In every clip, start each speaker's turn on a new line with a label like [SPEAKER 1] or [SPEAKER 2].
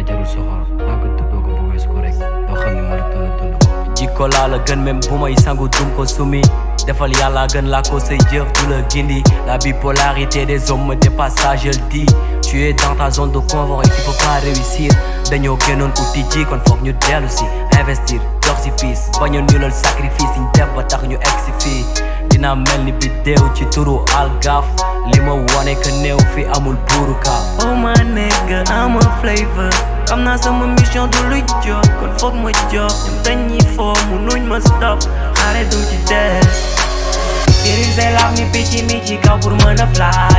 [SPEAKER 1] jarul soxor tant que tuddoo ko bu weesu ko rek doo xam ne marathon dund ko.
[SPEAKER 2] jikko laa la gën même bu may sangu dum ko sumi defal yàlla gën laa ko say jëf du la gindi la bipolarité des hommes me dépasse ça je le dis tu es dans ta zone de confort et tu peux pas réussir dañoo gënoon uti ji kon foog ñu dellu si investir dox si fiis bañoon ñu lool sacrifice yi ñu def ba tax ñu egg si fii dina mel ni bidéew ci turu algaaf li ma wone que néew fi amul buuru kaaf.
[SPEAKER 3] Oh my nigga I'm a flavor xam naa sama mission du luy jot kon foog ma job ñoom dañuy foo munuñ ma stop xare du ci des Sëriñ say laaf ni picc mi ci kaw pour mën a fly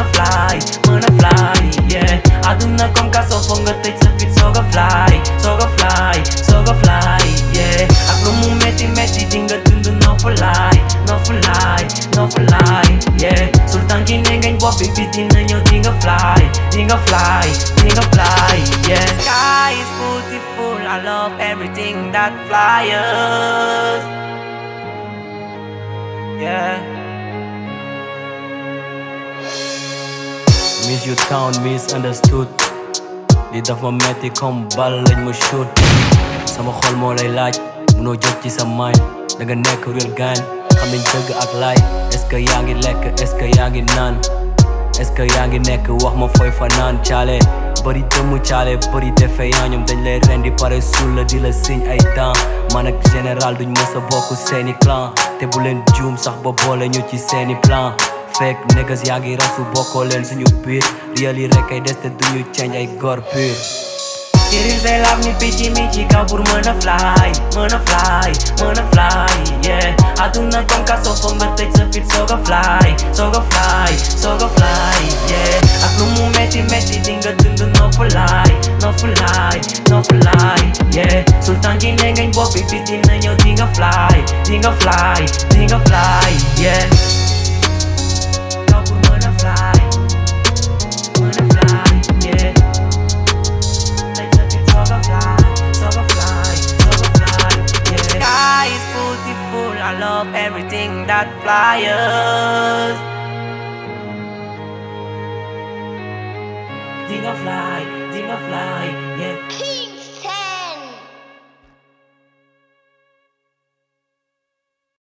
[SPEAKER 3] yeah aduna comme kaso foog nga tëj sa fit soog a fly yeah ak lu mu metti metti di nga dund no for life yeah sultan ki ne ngañ bopp bi bis dina ñëw di nga fly yeah sky is beautiful I love everything that flyers yeah
[SPEAKER 2] Miss you town misunderstood li daf ma metti comme bal lañ ma shoot sama xol moo lay laaj munoo jóg ci sa mind da nga nekk real gain xam nañ dëgg ak laay est-ce que yaa ngi lekk est-ce que yaa ngi naan est-ce que yaa ngi nekk wax ma fooy fa naan caale bëri dëmm caale bëri defeyaan ñoom dañ lay rendi pare suul la di la signe ay dents man ak général duñ mës a bokk seeni clan te bu leen juum sax ba boole ñu ci seeni plan fekk niggas yaa ngi rasu bokkoo leen suñu biir réel yi rek ay des te duñu change ay góor pur
[SPEAKER 3] Sëriñ say laaf ni picc mi ci kaw pour mën a fly yeah aduna comme kaso foog nga tëj sa fit soog a fly yeah ak lu mu metti metti di nga dund no for life yeah sultan ki ne ngañ bopp bi bis dina ñëw di nga fly yeah kaw pour mën a fly yeah Sky is beautiful, I love everything that flyers